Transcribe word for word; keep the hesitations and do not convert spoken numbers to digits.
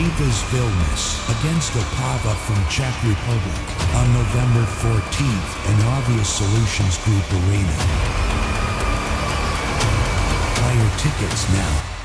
Chivas Vilnius against Opava from Czech Republic on November fourteenth in Obvious Solutions Group Arena. Buy your tickets now.